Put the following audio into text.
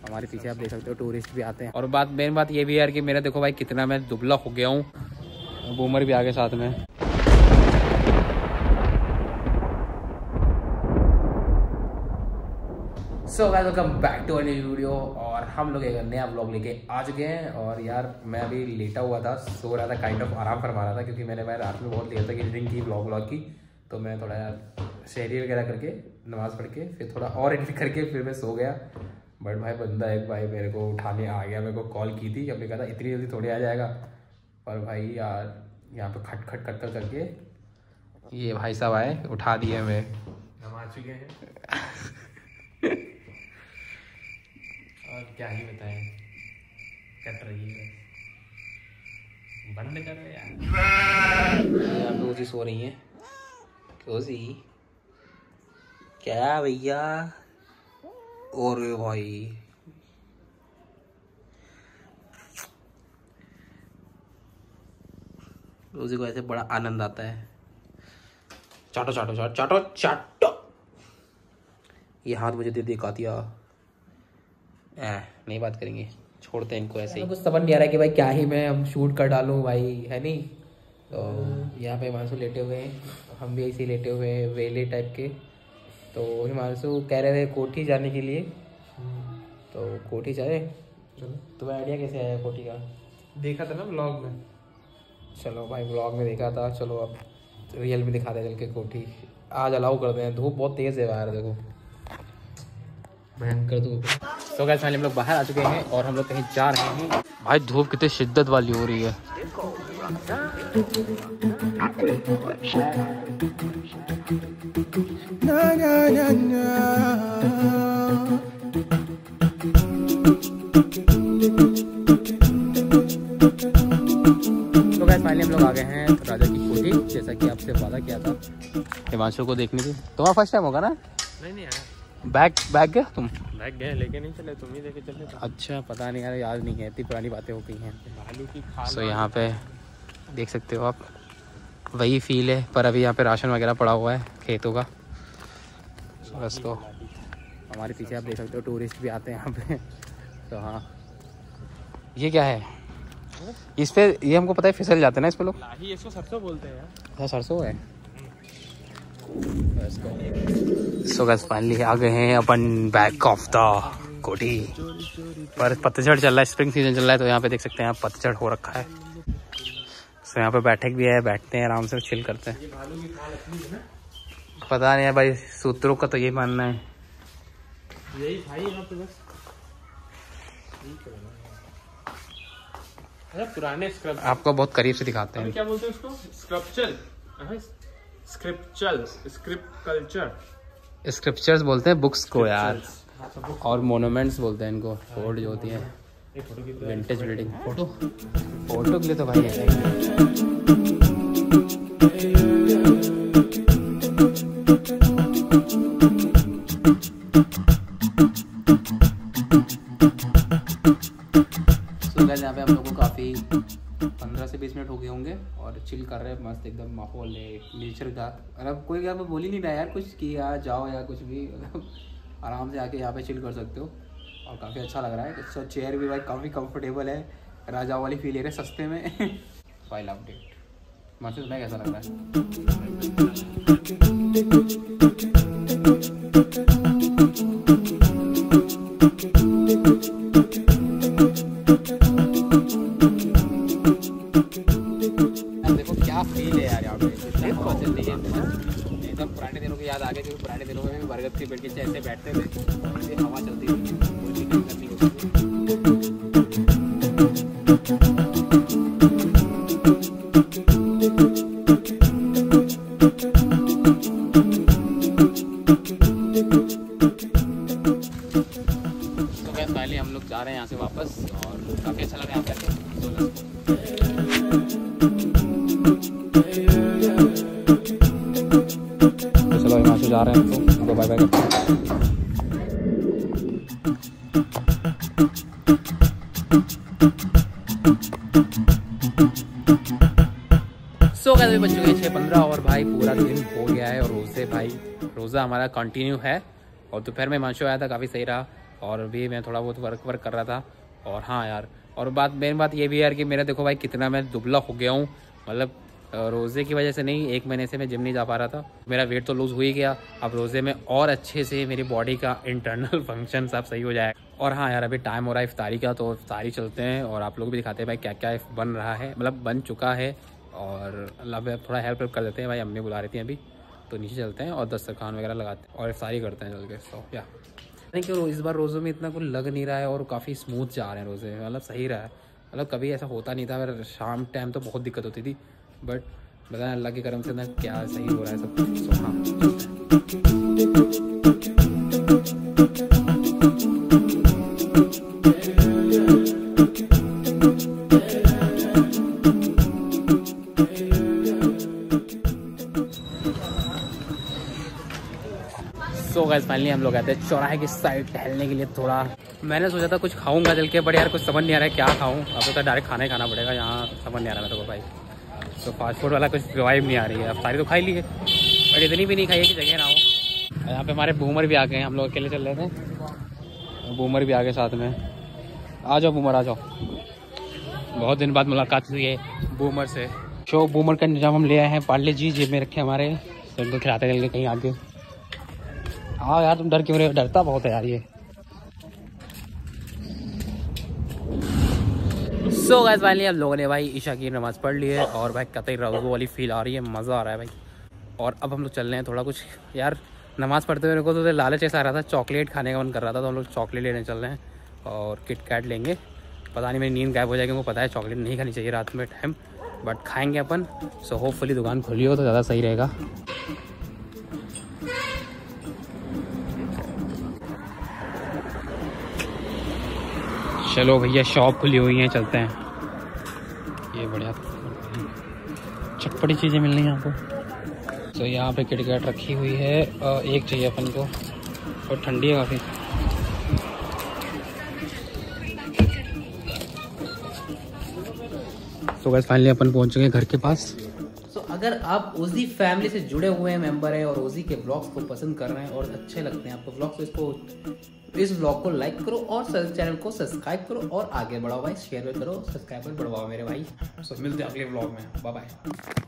हमारे पीछे आप देख सकते हो टूरिस्ट भी आते हैं। और मेन बात ये भी है यार कि मेरा देखो भाई कितना मैं दुबला हो गया हूँ। बूमर भी आ गए साथ में। So guys welcome back to a new video. और हम लोग एक नया व्लॉग लेके आ चुके हैं। और यार मैं अभी लेटा हुआ था, सो रहा था, काइंड ऑफ आराम फरमा रहा था क्योंकि मैंने भाई रात में बहुत देर तक एडिटिंग की व्लॉग की। तो मैं थोड़ा यार शहरी वगैरह करके नमाज़ पढ़ के फिर थोड़ा और एडिट करके फिर मैं सो गया। बट भाई बंदा एक भाई मेरे को उठाने आ गया, मेरे को कॉल की थी। हमने कहा था इतनी जल्दी थोड़ी आ जाएगा, पर भाई यार यहाँ पे खट खट कर करके ये भाई साहब आए, उठा दिए हमें। हम आ चुके हैं और क्या ही बताएं, कट रही है। बंद करो यार। रोजी सो रही हैं। रोजी क्या भैया? और भाई रोजी को ऐसे बड़ा आनंद आता है। चाटो चाटो चाटो चाटो चाटो। ये हाथ मुझे दे कातिया। नहीं बात करेंगे, छोड़ते हैं इनको ऐसे ही। कुछ समझ नहीं आ रहा है कि भाई क्या ही मैं अब शूट कर डालूं भाई, है नहीं। तो यहाँ पे हिमांशु लेटे हुए हैं, हम भी ऐसे ही लेटे हुए हैं वेले टाइप के। तो हिमांशु कह रहे थे कोठी जाने के लिए, तो कोठी जाए। चलो, तुम्हें आइडिया कैसे आया कोठी का? देखा था ना व्लॉग में। चलो भाई व्लॉग में देखा था, चलो अब रियल में दिखा दे चल के कोठी। आज अलाउ कर दें, धूप बहुत तेज़ है बाहर, देखो भयंकर धूप। तो गाइस फाइनली हम लोग बाहर आ चुके हैं और हम लोग कहीं जा रहे हैं। भाई धूप कितनी शिद्दत वाली हो रही है। तो गाइस फाइनली हम लोग आ गए हैं राजा की कोठी, जैसा कि आपसे वादा किया था हिमांशु को देखने की। तुम्हारा फर्स्ट टाइम होगा ना? नहीं आया। बैग गए तुम? बैग गए लेके नहीं चले, तुम ही लेके चले। अच्छा पता नहीं यार, याद नहीं है, इतनी पुरानी बातें हो गई हैं। भालू की खाल। सो यहाँ पे देख सकते हो आप, वही फील है। पर अभी यहाँ पे राशन वगैरह पड़ा हुआ है खेतों का। बस तो हमारे पीछे आप देख सकते हो टूरिस्ट भी आते हैं यहाँ पे। तो हाँ, ये क्या है इस पे? ये हमको पता है फिसल जाते हैं ना इस पे लोग। लाही, इसको सरसों बोलते हैं यार। अच्छा सरसों है। सो गाइस फाइनली आ गए हैं अपन बैक ऑफ द कोठी। पर पतझड़ चल रहा है, स्प्रिंग सीजन चल रहा है, तो यहाँ पे देख सकते हैं आप पतझड़ हो रखा है। सो यहाँ पे बैठक भी है, बैठते हैं आराम से, चिल करते हैं। पता नहीं है भाई, सूत्रों का तो यही मानना है। यही भाई यहाँ पे बस पुराने स्क्रब आपको बहुत करीब से दिखाते हैं। क्या बोलते हैं उसको? स्क्रिप्चर्स बोलते हैं बुक्स को यार, और मोनूमेंट्स बोलते हैं इनको। फोर्ट जो होती है विंटेज बिल्डिंग। फोटो के लिए तो भाई है। यहाँ पे हम लोग को काफ़ी 15 से 20 मिनट हो गए होंगे और चिल कर रहे हैं। मस्त एकदम माहौल है नेचर का। मतलब कोई यहाँ पे बोल ही नहीं रहा यार कुछ कि यार जाओ या कुछ भी, मतलब आराम से आके यहाँ पे चिल कर सकते हो और काफ़ी अच्छा लग रहा है। सो चेयर भी भाई काफ़ी कंफर्टेबल है, राजा वाली फील ले रहे सस्ते में। फाइल अपडेट मार्च में कैसा लग रहा है? एकदम पुराने दिनों की याद आ गई, क्योंकि पुराने दिनों में भी बरगद के पेड़ के ऐसे बैठते थे, हवा चलती थी। तो गैस फाइनली हम लोग जा रहे हैं यहाँ से वापस और काफ़ी अच्छा लगा यहाँ पे। चलो यहाँ से जा रहे हैं, तो बाय बाय करते हैं। सो कैसे बज चुके हैं 6:15 और भाई पूरा दिन हो गया है और रोज़ा हमारा कंटिन्यू है। और दोपहर में हिमांशु आया था, काफ़ी सही रहा। और भी मैं थोड़ा बहुत वर्क कर रहा था। और हाँ यार, और मेन बात ये भी यार कि मेरा देखो भाई कितना मैं दुबला हो गया हूँ, मतलब रोज़े की वजह से नहीं, 1 महीने से मैं जिम नहीं जा पा रहा था। मेरा वेट तो लूज़ हो ही गया, अब रोज़े में और अच्छे से मेरी बॉडी का इंटरनल फंक्शन सब सही हो जाए। और हाँ यार, अभी टाइम हो रहा है इफ्तारी का, तो इफ्तारी चलते हैं और आप लोग भी दिखाते हैं भाई क्या क्या बन रहा है, मतलब बन चुका है। और अल्लाह थोड़ा हेल्प कर देते हैं भाई, अम्मी बुला रही थी अभी, तो नीचे चलते हैं और दस्तरखान वगैरह लगाते हैं और इफ्तारी करते हैं चल के। सो या नहीं क्यों इस बार रोज़ों में इतना कुछ लग नहीं रहा है और काफ़ी स्मूथ जा रहे हैं रोज़े, मतलब सही रहा है। मतलब कभी ऐसा होता नहीं था, मेरा शाम टाइम तो बहुत दिक्कत होती थी, बट बताएं अल्लाह के करम से ना क्या सही हो रहा है सब कुछ। सो हाँ सो गाइस फाइनली हम लोग आते हैं चौराहे की साइड टहलने के लिए। थोड़ा मैंने सोचा था कुछ खाऊंगा चल के, बट यार कुछ समझ नहीं आ रहा है क्या खाऊं। अब तो डायरेक्ट खाना ही खाना पड़ेगा, यहाँ समझ नहीं आ रहा मेरे को भाई। तो फास्ट फूड वाला कुछ वाइब नहीं आ रही है। अब सारी तो खाई ली है, बट इतनी भी नहीं खाई है कि जगह ना हो। यहाँ पे हमारे बूमर भी आ गए हैं, हम लोग अकेले चल रहे थे, बूमर भी आ गए साथ में। आ जाओ बूमर आ जाओ, बहुत दिन बाद मुलाकात हुई है बूमर से। शो बूमर का निजाम हम ले आए हैं, पार्ले जी जेब में रखे हमारे, तो इनको खिलाते चल के कहीं आगे। हाँ यार तुम डर क्यों रहे हो, डरता बहुत है यार ये। सो गाइस फाइनली हम लोगों ने भाई ईशा की नमाज़ पढ़ ली है और भाई कतई रोज़ो वाली फील आ रही है, मज़ा आ रहा है भाई। और अब हम लोग चल रहे हैं थोड़ा कुछ, यार नमाज़ पढ़ते हुए मेरे को तो लालच ऐसा आ रहा था, चॉकलेट खाने का मन कर रहा था, तो हम लोग चॉकलेट लेने चल रहे हैं और किट कैट लेंगे। पता नहीं मेरी नींद गायब हो जाएगी, उनको पता है चॉकलेट नहीं खानी चाहिए रात में टाइम, बट खाएँगे अपन। सो होपफुली दुकान खुली हो तो ज़्यादा सही रहेगा। चलो भैया शॉप खुली हुई है, चलते हैं। ये बढ़िया चटपटी चीज़ें मिल रही हैं आपको। तो यहाँ पे किटकैट रखी हुई है, एक चाहिए अपन को, और ठंडी है काफ़ी। तो गाइस फाइनली अपन पहुँच चुके हैं घर के पास। तो अगर आप ओजी फैमिली से जुड़े हुए हैं, मेंबर हैं और ओजी के ब्लॉग्स को पसंद कर रहे हैं और अच्छे लगते हैं आपको ब्लॉग्स, तो इस ब्लॉग को लाइक करो और चैनल को सब्सक्राइब करो और आगे बढ़ाओ भाई, शेयर करो, सब्सक्राइबर बढ़वाओ मेरे भाई। सो मिलते हैं अगले ब्लॉग में, बाय बाय।